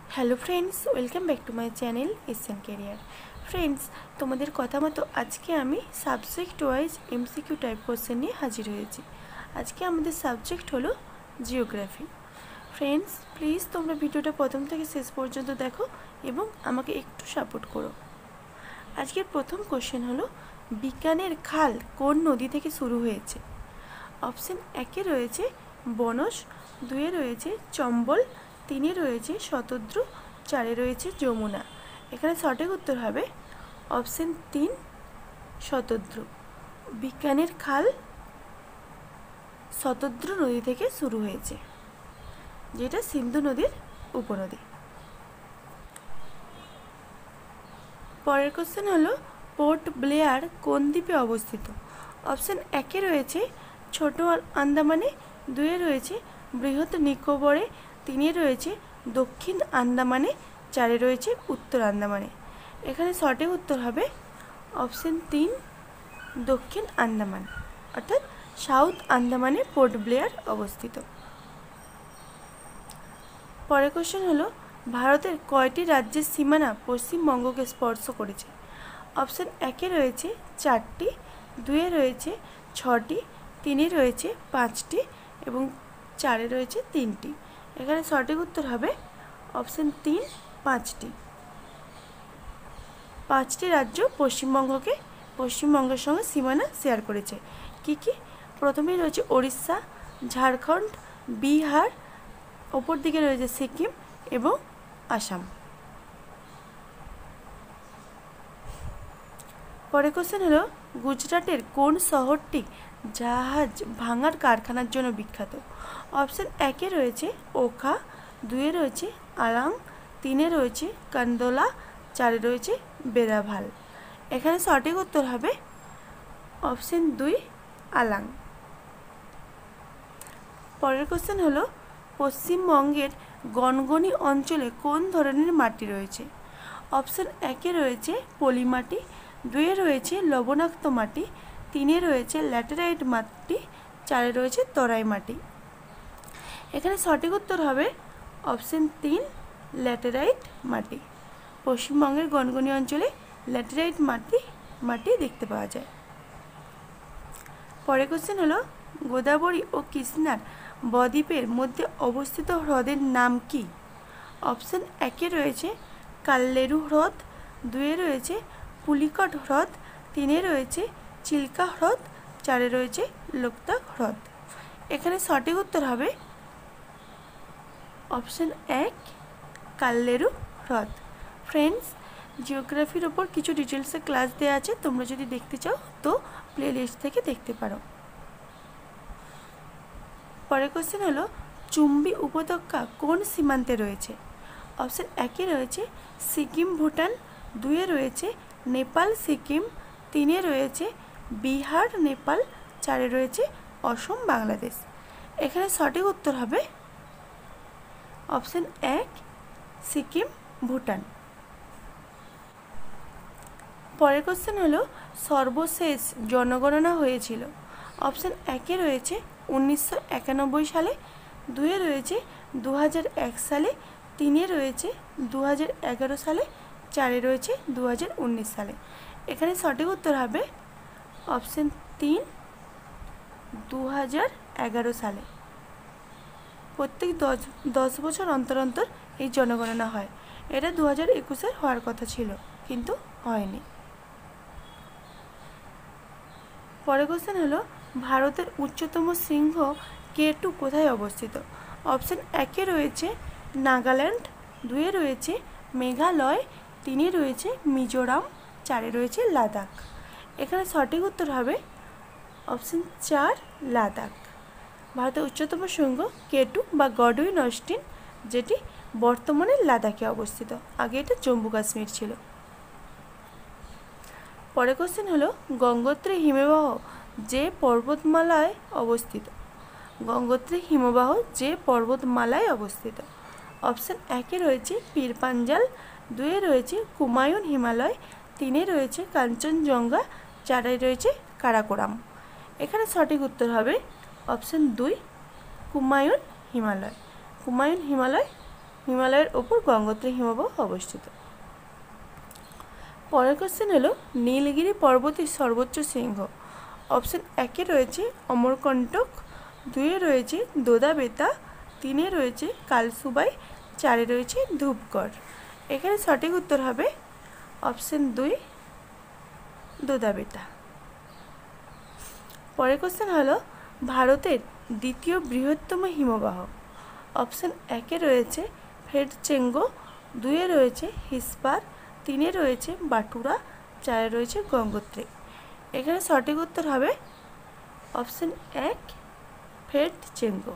Hello friends, welcome back to my channel SN career. Friends, তোমাদের কথা মতো আজকে আমি subject wise MCQ type question নিয়ে হাজির হয়েছি। আজকে আমাদের সাবজেক্ট হলো জিওগ্রাফি। ফ্রেন্ডস, প্লিজ তোমরা ভিডিওটা প্রথম থেকে শেষ পর্যন্ত দেখো এবং আমাকে একটু সাপোর্ট করো। আজকের প্রথম কোশ্চেন হলো, বিজ্ঞানের খাল কোন নদী থেকে শুরু হয়েছে? অপশন একে রয়েছে বনস, দুয়ে রয়েছে চম্বল, তিনে রয়েছে শতদ্রু, চারে রয়েছে যমুনা। এখানে সঠিক উত্তর হবে অপশন 3 শতদ্রু। বিজ্ঞানের খাল শতদ্রু নদী থেকে শুরু হয়েছে, যেটা সিন্ধু নদীর উপনদী। পরের কোশ্চেন হলো, পোর্ট ব্লেয়ার কোন দ্বীপে অবস্থিত? অপশন একে রয়েছে ছোট আন্দামানে, দুয়ে রয়েছে বৃহৎ নিকোবরে, তিনে রয়েছে দক্ষিণ আন্দামানে, চারে রয়েছে উত্তর আন্দামানে। এখানে সঠিক উত্তর হবে অপশন 3 দক্ষিণ আন্দামান, অর্থাৎ সাউথ আন্দামানে পোর্ট ব্লেয়ার অবস্থিত। পরের কোশ্চেন হলো, ভারতের কয়টি রাজ্যের সীমানা পশ্চিমবঙ্গকে স্পর্শ করেছে? অপশন একে রয়েছে 4টি, দুয়ে রয়েছে 6টি, তিনে রয়েছে 5টি এবং চারে রয়েছে 3টি। এখানে সঠিক উত্তর হবে অপশন 3 5টি। 5টি রাজ্য পশ্চিমবঙ্গের সঙ্গে সীমানা শেয়ার করেছে। কি কি? প্রথমেই রয়েছে ওড়িশা, ঝাড়খণ্ড, বিহার, ওপর দিকে রয়েছে সিকিম এবং আসাম। পরের কোশ্চেন হলো, গুজরাটের কোন শহরটি জাহাজ ভাঙার কারখানার জন্য বিখ্যাত? অপশন একে রয়েছে ওখা, দুয়ে রয়েছে আলাং, তিনে রয়েছে কান্দোলা, চারে রয়েছে বেরাভাল। এখানে সঠিক উত্তর হবে অপশন 2 আলাং। পরের কোশ্চেন হলো, পশ্চিমবঙ্গের গনগনি অঞ্চলে কোন ধরনের মাটি রয়েছে? অপশন একে রয়েছে পলি মাটি, দুয়ে রয়েছে লবণাক্ত মাটি, তিনে রয়েছে ল্যাটেরাইট মাটি, চারে রয়েছে তরাই মাটি। এখানে সঠিক উত্তর হবে অপশন 3 ল্যাটেরাইট মাটি। পশ্চিমবঙ্গের গনগনি অঞ্চলে ল্যাটেরাইট মাটি দেখতে পাওয়া যায়। পরের কোশ্চেন হলো, গোদাবরী ও কৃষ্ণার বদ্বীপের মধ্যে অবস্থিত হ্রদের নাম কি? অপশন একে রয়েছে কাল্লেরু হ্রদ, দুয়ে রয়েছে পুলিকট হ্রদ, তিনে রয়েছে চিল্কা হ্রদ, চারে রয়েছে লোকতাক হ্রদ। এখানে সঠিক উত্তর হবে অপশন 1 কাল্লেরু হ্রদ। ফ্রেন্ডস, জিওগ্রাফির ওপর কিছু ডিটেলসে ক্লাস দেওয়া আছে, তোমরা যদি দেখতে চাও তো প্লে লিস্ট থেকে দেখতে পারো। পরের কোশ্চেন হলো, চুম্বি উপত্যকা কোন সীমান্তে রয়েছে? অপশন একে রয়েছে সিকিম ভুটান, দুয়ে রয়েছে নেপাল সিকিম, তিনে রয়েছে বিহার নেপাল, চারে রয়েছে অসম বাংলাদেশ। এখানে সঠিক উত্তর হবে অপশন 1 সিকিম ভুটান। পরের কোশ্চেন হলো, সর্বশেষ জনগণনা হয়েছিল? অপশন একে রয়েছে 1991 সালে, দুয়ে রয়েছে 2001 সালে, তিনে রয়েছে 2011 সালে, চারে রয়েছে 2019 সালে। এখানে সঠিক উত্তর হবে অপশন 3 2011 সালে। প্রত্যেক 10 বছর অন্তর অন্তর এই জনগণনা হয়। এটা 2021 হওয়ার কথা ছিল, কিন্তু হয়নি। পরের কোশ্চেন হলো, ভারতের উচ্চতম শৃঙ্গ K2 কোথায় অবস্থিত? অপশন একে রয়েছে নাগাল্যান্ড, দুয়ে রয়েছে মেঘালয়, তিনে রয়েছে মিজোরাম, চারে রয়েছে লাদাখ। এখানে সঠিক উত্তর হবে অপশন 4 লাদাখ। ভারতের উচ্চতম শৃঙ্গ K2 বা গডউইন অস্টিন, যেটি বর্তমানে লাদাখে অবস্থিত, আগে এটা জম্মু কাশ্মীর ছিল। পরের কোশ্চেন হলো, গঙ্গোত্রী হিমবাহ যে পর্বতমালায় অবস্থিত? গঙ্গোত্রী হিমবাহ যে পর্বতমালায় অবস্থিত? অপশন একে রয়েছে পীর পাঞ্জাল, দুয়ে রয়েছে কুমায়ুন হিমালয়, তিনে রয়েছে কাঞ্চনজঙ্ঘা, চারে রয়েছে কারাকোরাম। এখানে সঠিক উত্তর হবে অপশন 2 কুমায়ুন হিমালয়। কুমায়ুন হিমালয়ের ওপর গঙ্গোত্রী হিমবাহ অবস্থিত। পরের কোশ্চেন হলো নীলগিরি পর্বতের সর্বোচ্চ শৃঙ্গ। অপশন 1-এ রয়েছে অমরকণ্টক, 2-এ রয়েছে দোদা-বেতা, 3-এ রয়েছে কালসুবাই, 4-এ রয়েছে ধূপগড়। এখানে সঠিক উত্তর হবে অপশন 2 দোদা-বেতা। পরের কোশ্চেন হলো ভারতের দ্বিতীয় বৃহত্তম হিমবাহ। অপশন 1-এ রয়েছে ফেরচেঙ্গো, 2-এ রয়েছে হিসপার, 3-এ রয়েছে বাটুরা, 4-এ রয়েছে গঙ্গোত্রী। এখানে সঠিক উত্তর হবে অপশন 1 ফেরচেঙ্গো।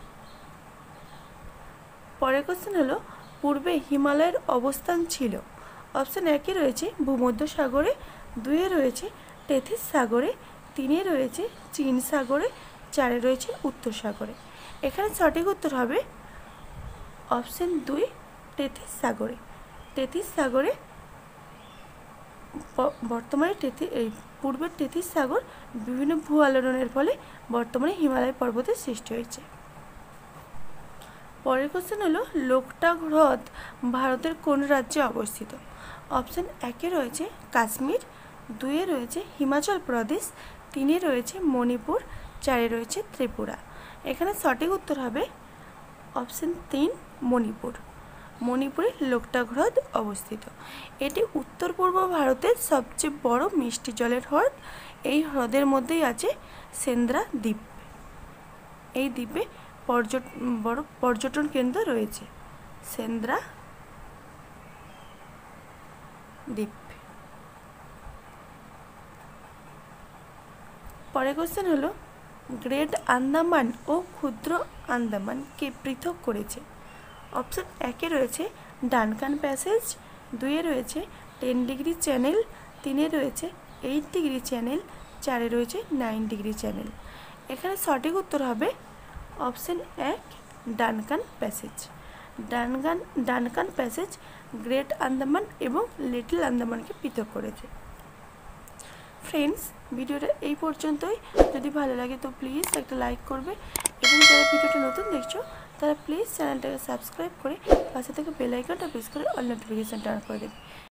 পরের কোশ্চেন হলো পূর্বে হিমালয়ের অবস্থান ছিল। অপশন 1-এ রয়েছে ভূমধ্যসাগরে, 2-এ রয়েছে টেথিস সাগরে, 3-এ রয়েছে চীন সাগরে, 4-এ রয়েছে উত্তর সাগরে। এখানে সঠিক উত্তর হবে অপশন 2 টেথিস সাগরে। টেথিস সাগরে বর্তমানে পূর্বের টেথিস সাগর বিভিন্ন ভূ আলোড়নের ফলে বর্তমানে হিমালয় পর্বতের সৃষ্টি হয়েছে। পরের কোশ্চেন হলো লোকটাক হ্রদ ভারতের কোন রাজ্যে অবস্থিত। অপশন 1-এ রয়েছে কাশ্মীর, 2-এ রয়েছে হিমাচল প্রদেশ, 3-এ রয়েছে মণিপুর, 4-এ রয়েছে ত্রিপুরা। এখানে সঠিক উত্তর হবে অপশন 3 মণিপুর। মণিপুরে লোকটাক হ্রদ অবস্থিত। এটি উত্তর পূর্ব ভারতের সবচেয়ে বড় মিষ্টি জলের হ্রদ। এই হ্রদের মধ্যেই আছে সেন্দ্রা দ্বীপ। এই দ্বীপে বড় পর্যটন কেন্দ্র রয়েছে সেন্দ্রা দ্বীপ। পরের কোশ্চেন হলো গ্রেট আন্দামান ও ক্ষুদ্র আন্দামানকে পৃথক করেছে। অপশন 1-এ রয়েছে ডানকান প্যাসেজ, 2-এ রয়েছে 10 ডিগ্রি চ্যানেল, 3-এ রয়েছে 8 ডিগ্রি চ্যানেল, 4-এ রয়েছে 9 ডিগ্রি চ্যানেল। এখানে সঠিক উত্তর হবে option 1 Duncan passage. Duncan passage great Andaman এবং লিটল আন্দামানকে পৃথক করেছে। ফ্রেন্ডস, ভিডিওটা এই পর্যন্তই। যদি ভালো লাগে তো প্লিজ একটা লাইক করবে এবং যারা ভিডিওটা নতুন দেখছো তারা প্লিজ চ্যানেলটাকে সাবস্ক্রাইব করে পাশে থেকে বেল আইকনটা প্রেস করে অল নোটিফিকেশনটা অন করে দেবে।